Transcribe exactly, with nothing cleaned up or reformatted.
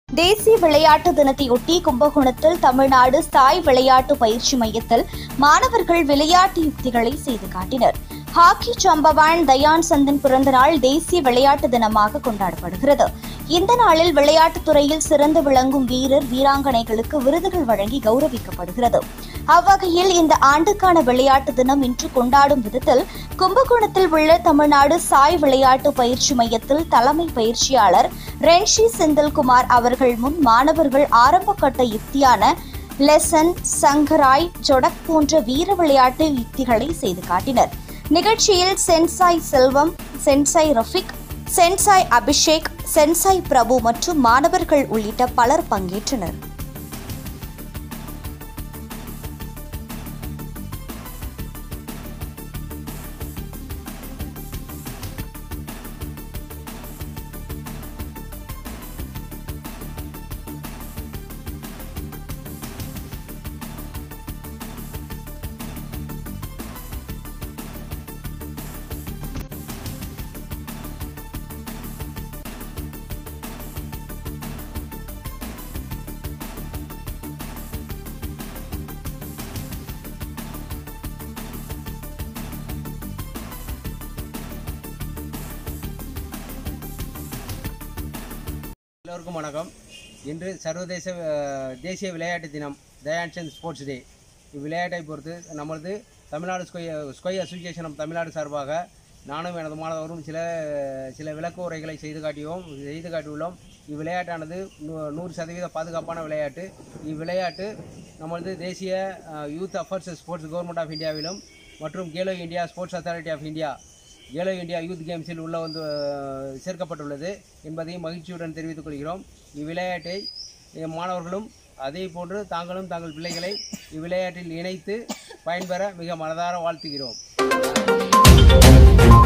தேசிய விளையாட்டு தினத்தையொட்டி கும்பகோணத்தில் தமிழ்நாடு சாய் விளையாட்டு பயிற்சி மையத்தில் மாணவர்கள் விளையாட்டு யுக்திகளை செய்து காட்டினர். ஹாக்கி சம்பவான் தயான் சந்தின் பிறந்த நாள் தேசிய விளையாட்டு தினமாக கொண்டாடப்படுகிறது. இந்த நாளில் விளையாட்டுத் துறையில் சிறந்து விளங்கும் வீரர் வீராங்கனைகளுக்கு விருதுகள் வழங்கி கௌரவிக்கப்படுகிறது. அவ்வகையில் இந்த ஆண்டுக்கான விளையாட்டு தினம் இன்று கொண்டாடும் விதத்தில் கும்பகோணத்தில் உள்ள தமிழ்நாடு சாய் விளையாட்டு பயிற்சி மையத்தில் தலைமை பயிற்சியாளர் ரென்ஷி செந்தில்குமார் அவர்கள் முன் மாணவர்கள் ஆரம்ப கட்ட யுக்தியான லெசன், சங்கராய், ஜொடக் போன்ற வீர விளையாட்டு யுக்திகளை செய்து காட்டினர். நிகழ்ச்சியில் sensei Selvam, sensei Rafiq, sensei Abhishek, sensei Prabhu மற்றும் மாணவர்கள் உள்ளிட்ட பலர் பங்கேற்றனர். எல்லோருக்கும் வணக்கம். இன்று சர்வதேச தேசிய விளையாட்டு தினம், தயான் சந்த் ஸ்போர்ட்ஸ் டே. இவ்விளையாட்டை பொறுத்து நமது தமிழ்நாடு ஸ்கொய் ஸ்கொய் அசோசியேஷன் ஆஃப் தமிழ்நாடு சார்பாக நானும் எனது மாணவரும் சில சில விளக்க உரைகளை செய்து காட்டியோம் செய்து காட்டியுள்ளோம். இவ்விளையாட்டானது நூறு சதவீத பாதுகாப்பான விளையாட்டு. இவ்விளையாட்டு நமது தேசிய youth affairs sports government of இந்தியாவிலும் மற்றும் Khelo India sports authority of India Khelo India youth கேம்ஸில் உள்ள வந்து சேர்க்கப்பட்டுள்ளது என்பதையும் மகிழ்ச்சியுடன் தெரிவித்துக் கொள்கிறோம். இவ்விளையாட்டை மாணவர்களும் அதே போன்று தாங்களும் தங்கள் பிள்ளைகளை இவ்விளையாட்டில் இணைத்து பயன்பெற மிக மனதார வாழ்த்துகிறோம்.